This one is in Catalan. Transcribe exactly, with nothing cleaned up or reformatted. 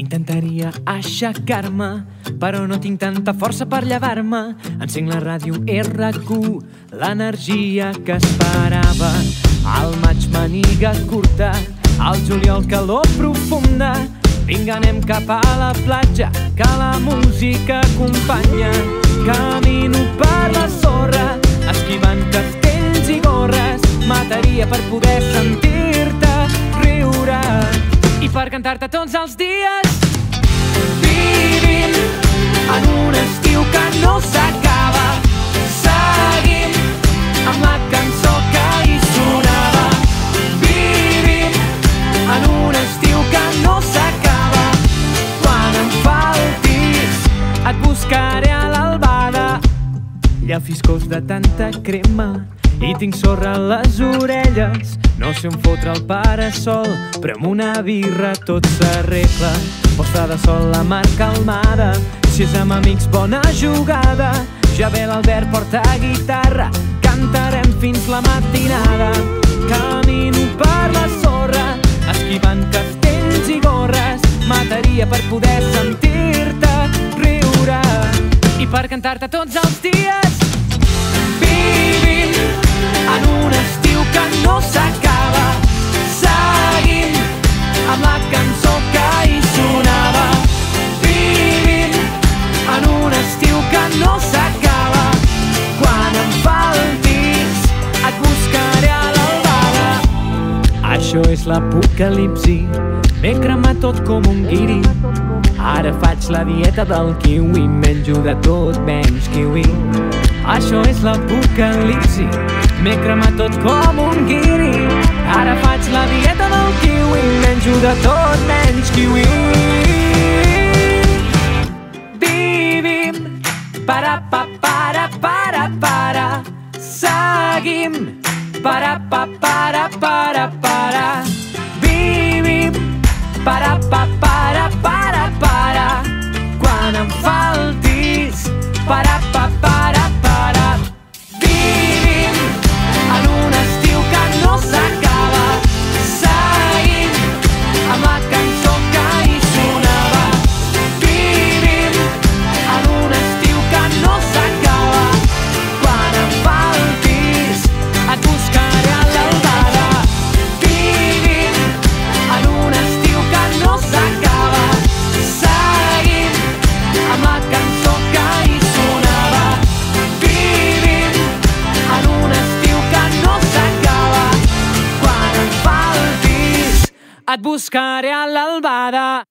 Intentaria aixecar-me, però no tinc tanta força per llevar-me. Encenc la ràdio erre cu, l'energia que esperava. Al maig maniga curta, al juliol calor profunda. Vinga, anem cap a la platja, que la música acompanya. Camino per la sorra, esquivant castells i gorres. Mataria per poder sentir-te riure i per cantar-te tots els dies. Vivim en un estiu que no s'acaba. Seguim amb la cançó que hi sonava. Vivim en un estiu que no s'acaba. Quan em faltis et buscaré a l'albada. Llafiscós de tanta crema i tinc sorra a les orelles. No sé on fotre el parasol, però amb una birra tot s'arregla. Posta de sol, la mar calmada, si és amb amics bona jugada. Ja ve l'Albert, porta guitarra, cantarem fins la matinada. Camino per la sorra, esquivant castells i gorres. Mataria per poder sentir-te riure i per cantar-te tots els dies. Vivim en un estiu que no s'acaba. Seguim amb la cançó que hi sonava. Vivim en un estiu que no s'acaba. Quan em faltis et buscaré a l'albada. Això és l'apocalipsi, m'he cremat tot com un guiri. Ara faig la dieta del kiwi, menjo de tot menys kiwi. Això és l'apocalipsi, m'he cremat tot com un guiri. Ara faig la dieta del kiwi, menjo de tot menys kiwi. Vivim, para pa para para para. Seguim, para pa para para para. Vivim, para pa para para para. Quan em faltis, para pa para para. Vivim en un estiu que no s'acaba. Seguim amb la cançó que hi sonava. Vivim en un estiu que no s'acaba. Quan em faltis et buscaré a l'albada. Vivim en un estiu que no s'acaba. Seguim amb la cançó que hi sonava. Vivim en un estiu que no s'acaba. Quan em faltis et buscaré a l'albada.